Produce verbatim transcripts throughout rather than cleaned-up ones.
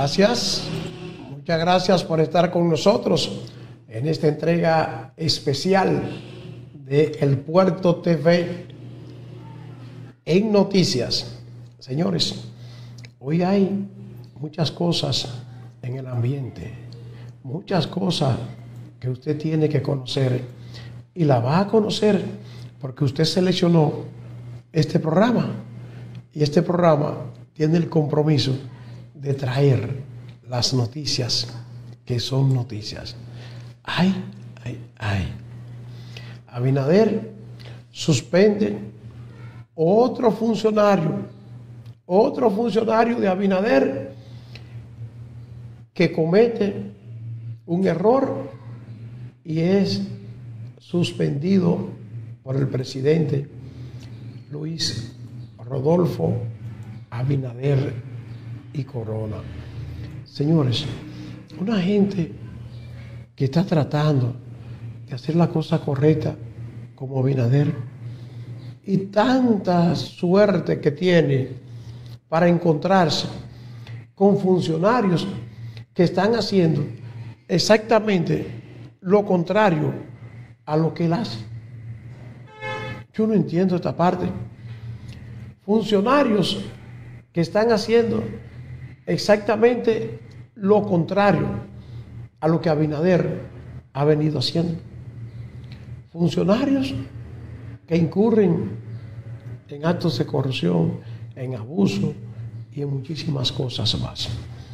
Gracias, muchas gracias por estar con nosotros en esta entrega especial de El Puerto T V en Noticias. Señores, hoy hay muchas cosas en el ambiente, muchas cosas que usted tiene que conocer y la va a conocer porque usted seleccionó este programa y este programa tiene el compromiso de traer las noticias que son noticias. Ay, ay, ay. Abinader suspende otro funcionario, otro funcionario de Abinader que comete un error y es suspendido por el presidente Luis Rodolfo Abinader y Corona. Señores, una gente que está tratando de hacer la cosa correcta como Abinader y tanta suerte que tiene para encontrarse con funcionarios que están haciendo exactamente lo contrario a lo que él hace. Yo no entiendo esta parte. Funcionarios que están haciendo exactamente lo contrario a lo que Abinader ha venido haciendo. Funcionarios que incurren en actos de corrupción, en abuso y en muchísimas cosas más.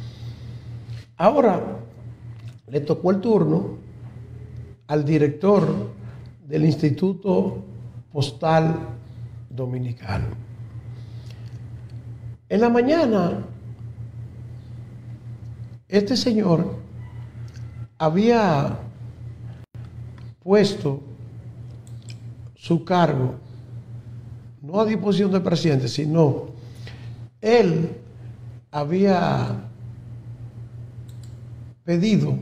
Ahora le tocó el turno al director del Instituto Postal Dominicano. En la mañana, este señor había puesto su cargo, no a disposición del presidente, sino él había pedido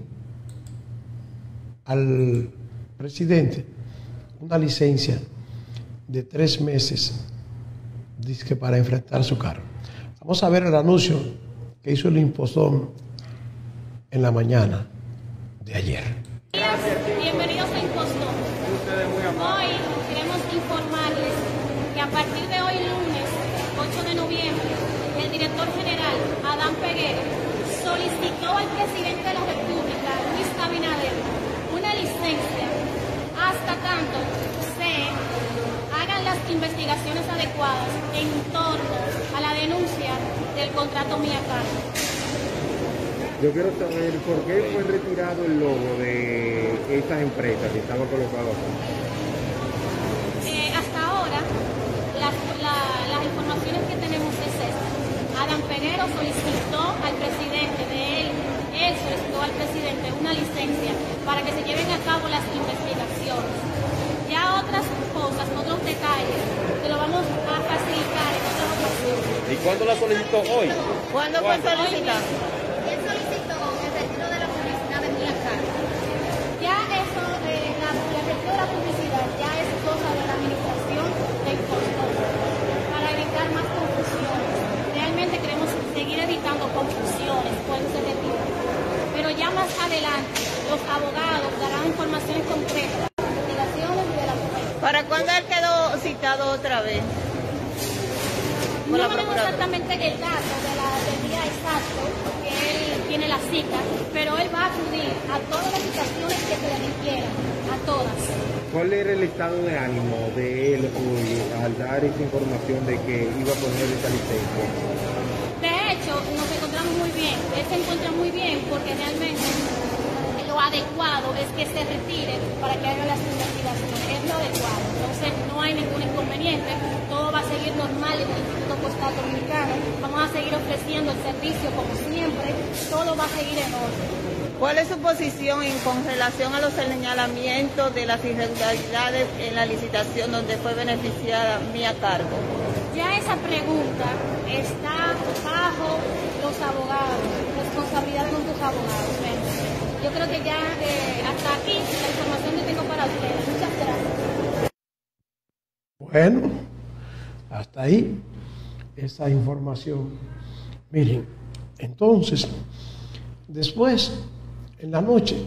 al presidente una licencia de tres meses dizque para enfrentar su cargo. Vamos a ver el anuncio que hizo el impostón en la mañana de ayer. Bienvenidos a Impostón. Hoy queremos informarles que a partir de hoy lunes ocho de noviembre el director general Adán Peguero solicitó al presidente de la República Luis Abinader una licencia hasta tanto se hagan las investigaciones adecuadas en torno a la denuncia del contrato Mía Cargo. Yo quiero saber por qué fue retirado el logo de estas empresas que estaba colocado acá. Eh, hasta ahora, las, la, las informaciones que tenemos es esta. Adán Peguero solicitó al presidente de él, él solicitó al presidente una licencia para que se lleven a cabo las investigaciones. Ya otras cosas, otros detalles, que lo vamos a facilitar en otras ocasiones. ¿Y cuándo la solicitó hoy? ¿Cuándo fue solicitado? Él solicitó el retiro de la publicidad de Mía Cargo. Ya eso, eh, la, la retiro de la publicidad ya es cosa de la administración de Impostón para evitar más confusiones. Realmente queremos seguir evitando confusiones por ese retiro. Pero ya más adelante los abogados darán informaciones concretas de las investigaciones y de la prueba. ¿Para cuándo él quedó citado otra vez? No tenemos exactamente el dato de la, del día exacto que él tiene la cita, pero él va a acudir a todas las citaciones que se le requieran, a todas. ¿Cuál era el estado de ánimo de él hoy al dar esa información de que iba a poner esa licencia? De hecho, nos encontramos muy bien, él se encuentra muy bien porque realmente lo adecuado es que se retire para que hagan las investigaciones, es lo adecuado, entonces no hay ningún inconveniente, todo va a seguir normal en el Instituto Postal Dominicano, vamos a seguir ofreciendo el servicio como siempre, todo va a seguir en orden. ¿Cuál es su posición en, con relación a los señalamientos de las irregularidades en la licitación donde fue beneficiada Mía Cargo? Ya esa pregunta está bajo los abogados, responsabilidad de nuestros abogados. ¿Ven? Yo creo que ya eh, hasta aquí la información que tengo para ustedes. Muchas gracias. Bueno, hasta ahí esa información. Miren, entonces Después, en la noche,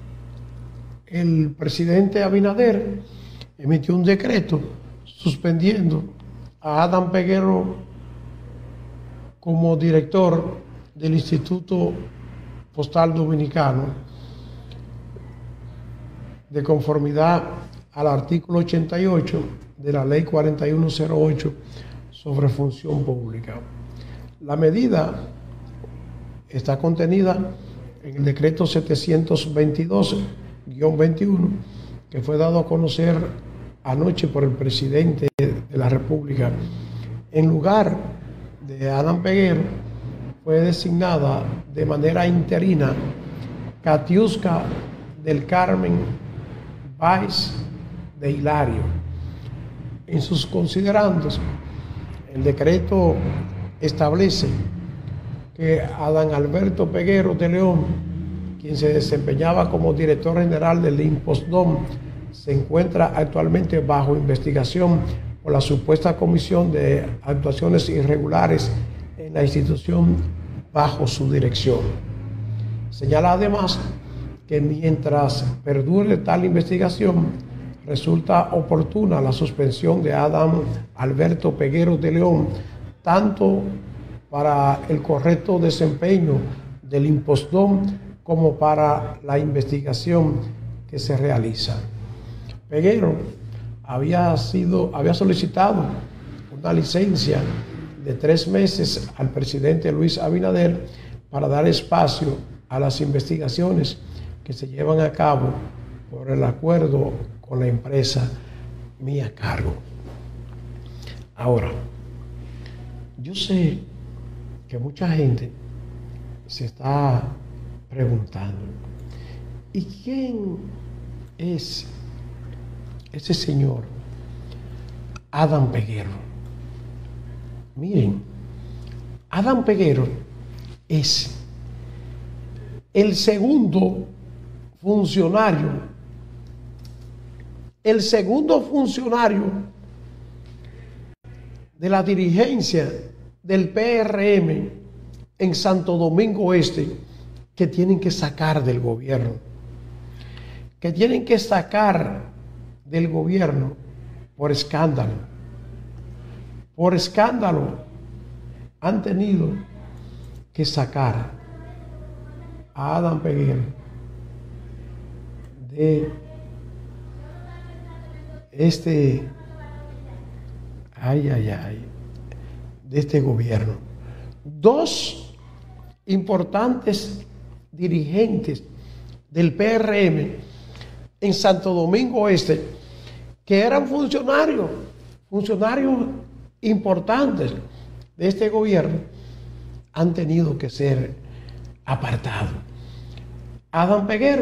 el presidente Abinader emitió un decreto suspendiendo a Adán Peguero como director del Instituto Postal Dominicano, de conformidad al artículo ochenta y ocho de la Ley cuarenta y uno cero ocho sobre función pública. La medida está contenida en el decreto setecientos veintidós guión veintiuno, que fue dado a conocer anoche por el presidente de la República. En lugar de Adán Peguero, fue designada de manera interina Katiuska del Carmen Báez de Hilario. En sus considerandos, el decreto establece que Adán Alberto Peguero de León, quien se desempeñaba como director general del INPOSDOM, se encuentra actualmente bajo investigación por la supuesta comisión de actuaciones irregulares en la institución bajo su dirección. Señala además que mientras perdure tal investigación, resulta oportuna la suspensión de Adán Alberto Peguero de León, tanto para el correcto desempeño del INPOSDOM como para la investigación que se realiza. Peguero había, sido, había solicitado una licencia de tres meses al presidente Luis Abinader para dar espacio a las investigaciones que se llevan a cabo por el acuerdo con la empresa Mía Cargo. Ahora, yo sé que mucha gente se está preguntando, ¿y quién es ese señor Adán Peguero? Miren, Adán Peguero es el segundo funcionario, el segundo funcionario de la dirigencia del P R M en Santo Domingo Este, que tienen que sacar del gobierno, que tienen que sacar del gobierno por escándalo. Por escándalo han tenido que sacar a Adán Peguero de este, ay, ay, ay, de este gobierno. Dos importantes dirigentes del P R M en Santo Domingo Este, que eran funcionarios, funcionarios importantes de este gobierno, han tenido que ser apartados. Adán Peguero,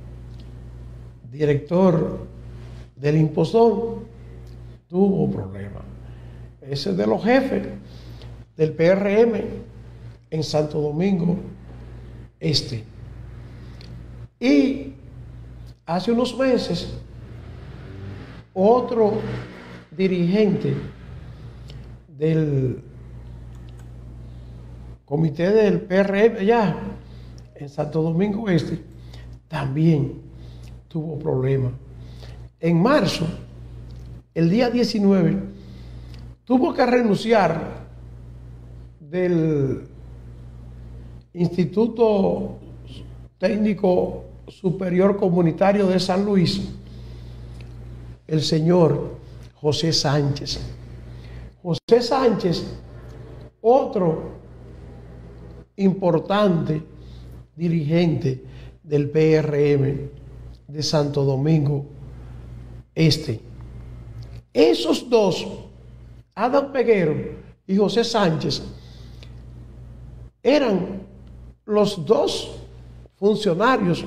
director del INPOSDOM, tuvo problemas. Ese es de los jefes del P R M en Santo Domingo Este. Y hace unos meses, otro dirigente del comité del P R M allá en Santo Domingo Este también tuvo problemas. En marzo, el día diecinueve, tuvo que renunciar del Instituto Técnico Superior Comunitario de San Luis, el señor José Sánchez. José Sánchez, otro importante dirigente del P R M de Santo Domingo Este. Esos dos, Adán Peguero y José Sánchez, eran los dos funcionarios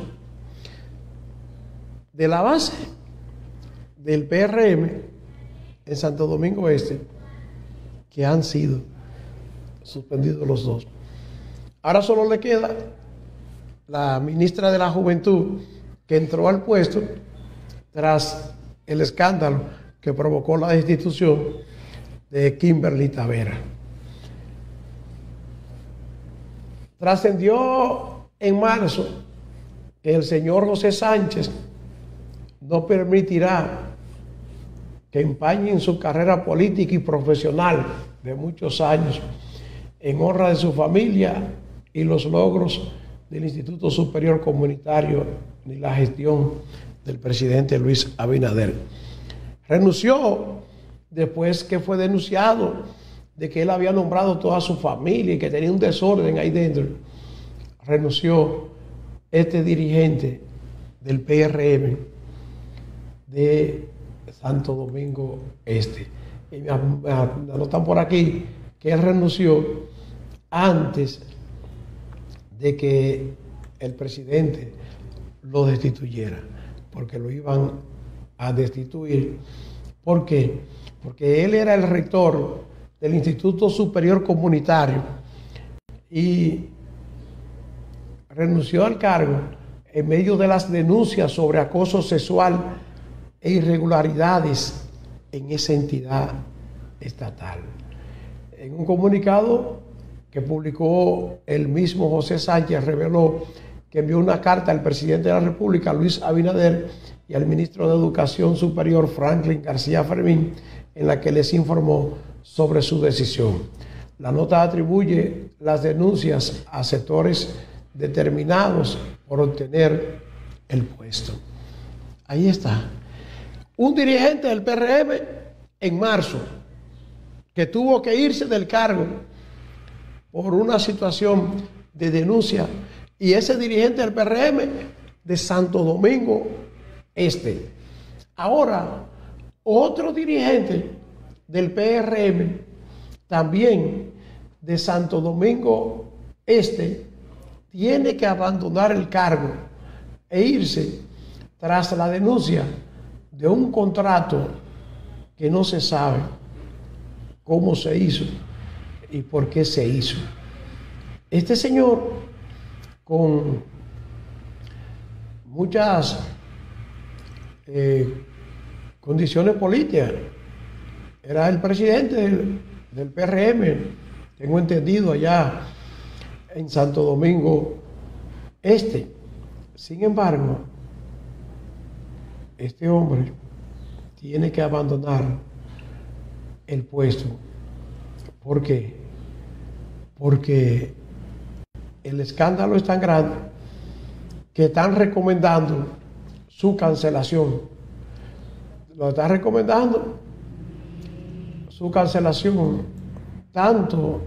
de la base del P R M en Santo Domingo Este que han sido suspendidos los dos. Ahora solo le queda la ministra de la Juventud, que entró al puesto tras el escándalo que provocó la destitución de Kimberly Tavera. Trascendió en marzo que el señor José Sánchez no permitirá que empañen su carrera política y profesional de muchos años en honra de su familia y los logros del Instituto Superior Comunitario ni la gestión del presidente Luis Abinader. Renunció después que fue denunciado de que él había nombrado toda su familia y que tenía un desorden ahí dentro. Renunció este dirigente del P R M de Santo Domingo Este. Y me anotan por aquí que él renunció antes de que el presidente lo destituyera, porque lo iban a destituir. ¿Por qué? Porque él era el rector del Instituto Superior Comunitario y renunció al cargo en medio de las denuncias sobre acoso sexual e irregularidades en esa entidad estatal. En un comunicado que publicó el mismo José Sánchez, reveló que envió una carta al presidente de la República, Luis Abinader, y al ministro de Educación Superior, Franklin García Fermín, en la que les informó sobre su decisión. La nota atribuye las denuncias a sectores determinados por obtener el puesto. Ahí está. Un dirigente del P R M en marzo que tuvo que irse del cargo por una situación de denuncia, y ese dirigente del P R M de Santo Domingo Este. Ahora, otro dirigente del P R M también de Santo Domingo Este tiene que abandonar el cargo e irse tras la denuncia de un contrato que no se sabe cómo se hizo y por qué se hizo. Este señor, con muchas eh, condiciones políticas, era el presidente del, del P R M, tengo entendido, allá en Santo Domingo Este. Sin embargo, este hombre tiene que abandonar el puesto. ¿Por qué? Porque el escándalo es tan grande que están recomendando su cancelación. Lo están recomendando su cancelación tanto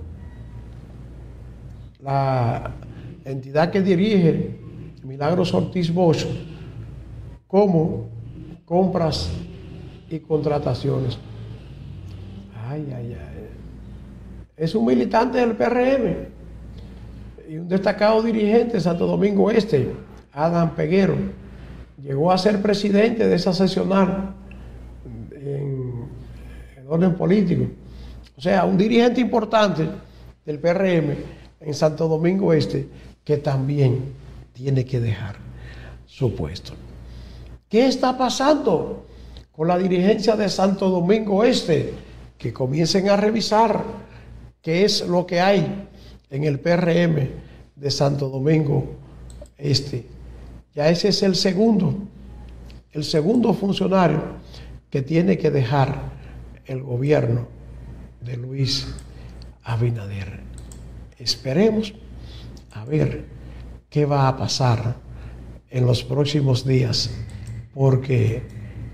la entidad que dirige Milagros Ortiz Bosch como Compras y Contrataciones. Ay, ay, ay. Es un militante del P R M y un destacado dirigente de Santo Domingo Este, Adán Peguero. Llegó a ser presidente de esa seccional en el orden político. O sea, un dirigente importante del P R M en Santo Domingo Este que también tiene que dejar su puesto. ¿Qué está pasando con la dirigencia de Santo Domingo Este? Que comiencen a revisar qué es lo que hay en el P R M de Santo Domingo Este. Ya ese es el segundo, el segundo funcionario que tiene que dejar el gobierno de Luis Abinader. Esperemos a ver qué va a pasar en los próximos días, porque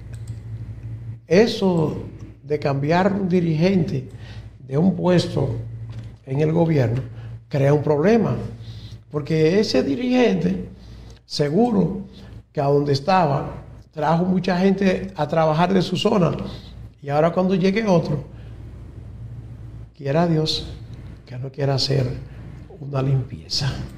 eso de cambiar un dirigente de un puesto en el gobierno crea un problema, porque ese dirigente seguro que a donde estaba trajo mucha gente a trabajar de su zona, y ahora cuando llegue otro, quiera Dios que no quiera hacer una limpieza.